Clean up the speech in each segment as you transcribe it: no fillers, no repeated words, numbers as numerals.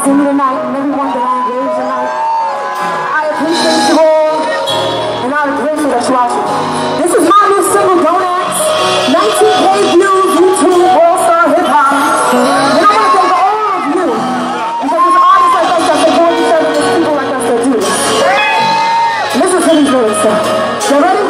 see me tonight and everyone that I engage tonight. I appreciate you all, and I'm grateful that you're watching. This is my new single, Don't Ask. 19K views, YouTube, All-Star Hip Hop. And I want to thank all of you, because it's artists like us that support each other, and people like us that do this. And this is Henny's lyrics, so. You ready?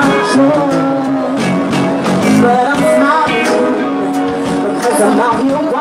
But I'm smiling because I'm not here.